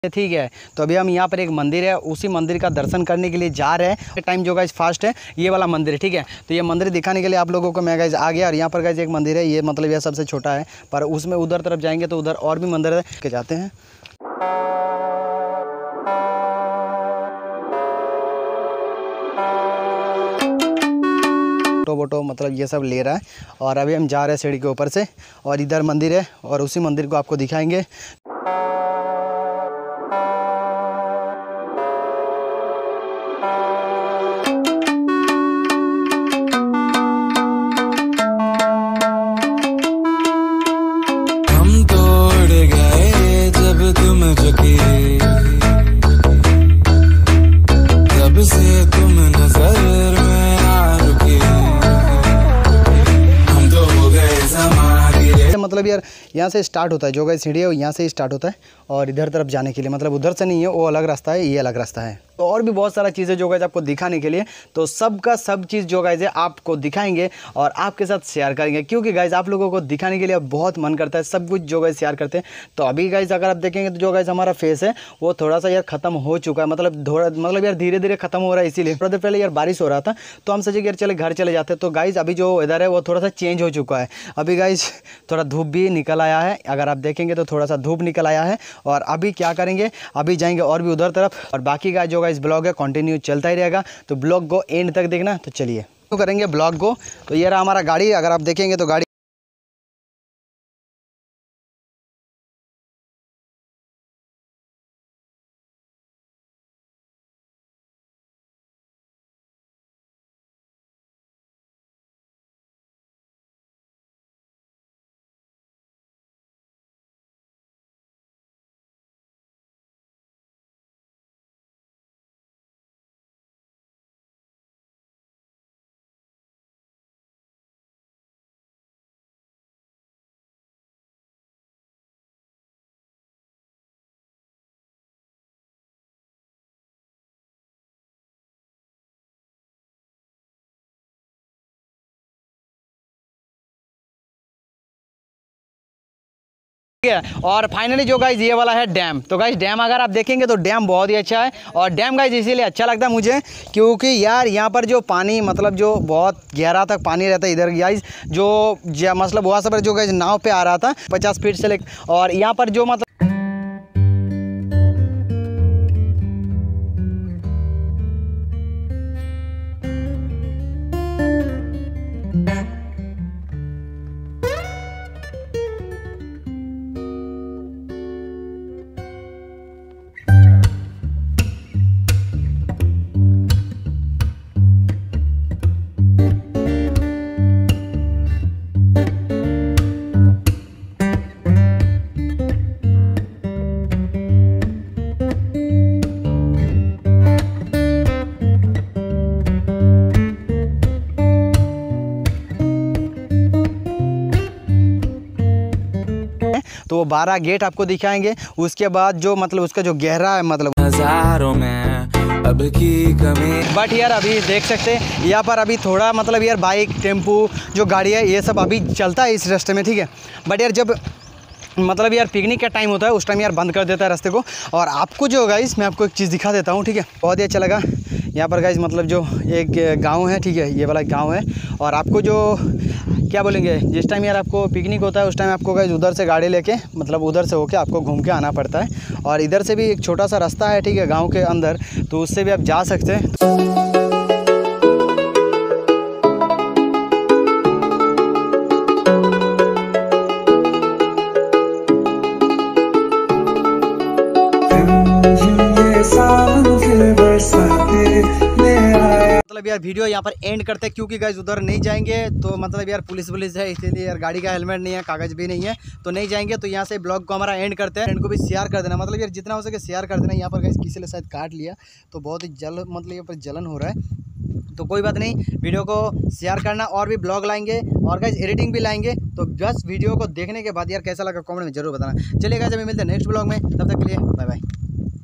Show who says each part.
Speaker 1: ठीक है। तो अभी हम यहाँ पर एक मंदिर है, उसी मंदिर का दर्शन करने के लिए जा रहे हैं। टाइम जो गाइज फास्ट है, ये वाला मंदिर है, ठीक है। तो ये मंदिर दिखाने के लिए आप लोगों को मैं गाइज आ गया। और यहाँ पर गाइज एक मंदिर है, ये मतलब यह सबसे छोटा है, पर उसमें उधर तरफ जाएंगे तो उधर और भी मंदिर है के जाते हैं। फोटो मतलब ये सब ले रहा है। और अभी हम जा रहे हैं सीढ़ी के ऊपर से, और इधर मंदिर है और उसी मंदिर को आपको दिखाएंगे। मतलब यार यहाँ से स्टार्ट होता है, जो गाइस सीढ़ी है वो यहाँ से ही स्टार्ट होता है। और इधर तरफ जाने के लिए मतलब उधर से नहीं है, वो अलग रास्ता है, ये अलग रास्ता है। तो और भी बहुत सारा चीज़ें जो गाइस आपको दिखाने के लिए, तो सबका सब चीज़ जो गाइस है आपको दिखाएंगे और आपके साथ शेयर करेंगे, क्योंकि गाइस आप लोगों को दिखाने के लिए बहुत मन करता है सब कुछ जो गाइस शेयर करते हैं। तो अभी गाइस अगर आप देखेंगे तो जो गाइस हमारा फेस है वो थोड़ा सा यार ख़त्म हो चुका है, मतलब यार धीरे धीरे ख़त्म हो रहा है। इसीलिए थोड़ा देर पहले यार बारिश हो रहा था, तो हम सोचे कि यार चले घर चले जाते। तो गाइस अभी जो इधर है वो थोड़ा सा चेंज हो चुका है। अभी गाइस थोड़ा धूप भी निकल आया है, अगर आप देखेंगे तो थोड़ा सा धूप निकल आया है। और अभी क्या करेंगे, अभी जाएंगे और भी उधर तरफ। और बाकी का जो गाइस ब्लॉग है कंटिन्यू चलता ही रहेगा, तो ब्लॉग को एंड तक देखना। तो चलिए तो करेंगे ब्लॉग को। तो ये रहा हमारा गाड़ी, अगर आप देखेंगे तो गाड़ी है। और फाइनली जो गाइज ये वाला है डैम। तो गाइज डैम अगर आप देखेंगे तो डैम बहुत ही अच्छा है। और डैम गाइज इसीलिए अच्छा लगता है मुझे, क्योंकि यार यहाँ पर जो पानी मतलब जो बहुत गहरा तक पानी रहता है इधर गाइज, जो मतलब वहाँ सब जो गाइज नाव पे आ रहा था 50 फीट से लेकर, और यहाँ पर जो मतलब तो वो 12 गेट आपको दिखाएंगे। उसके बाद जो मतलब उसका जो गहरा है मतलब
Speaker 2: नजारों में अब की कमी।
Speaker 1: बट यार अभी देख सकते हैं यहाँ पर अभी थोड़ा मतलब यार बाइक टेम्पू जो गाड़ी है ये सब अभी चलता है इस रास्ते में, ठीक है। बट यार जब मतलब यार पिकनिक का टाइम होता है उस टाइम यार बंद कर देता है रास्ते को। और आपको जो गाइस मैं आपको एक चीज़ दिखा देता हूँ, ठीक है। बहुत ही अच्छा लगा यहाँ पर गाइस, मतलब जो एक गांव है, ठीक है, ये वाला गांव है। और आपको जो क्या बोलेंगे, जिस टाइम यार आपको पिकनिक होता है उस टाइम आपको गाइस उधर से गाड़ी लेके मतलब उधर से होके आपको घूम के आना पड़ता है। और इधर से भी एक छोटा सा रास्ता है, ठीक है, गाँव के अंदर, तो उससे भी आप जा सकते हैं। मतलब यार वीडियो यहाँ पर एंड करते हैं, क्योंकि गाइस उधर नहीं जाएंगे तो मतलब यार पुलिस है, इसीलिए यार गाड़ी का हेलमेट नहीं है, कागज भी नहीं है, तो नहीं जाएंगे। तो यहाँ से ब्लॉग को हमारा एंड करते हैं। इनको भी शेयर कर देना, मतलब यार जितना हो सके शेयर कर देना। यहाँ पर गाइस किसी ने शायद काट लिया, तो बहुत ही मतलब यहाँ पर जलन हो रहा है। तो कोई बात नहीं, वीडियो को शेयर करना, और भी ब्लॉग लाएंगे और गाइस एडिटिंग भी लाएंगे। तो बस वीडियो को देखने के बाद यार कैसा लगा कमेंट में जरूर बताना। चलिए गाइस अभी मिलते हैं नेक्स्ट ब्लॉग में, तब तक के लिए बाय बाय।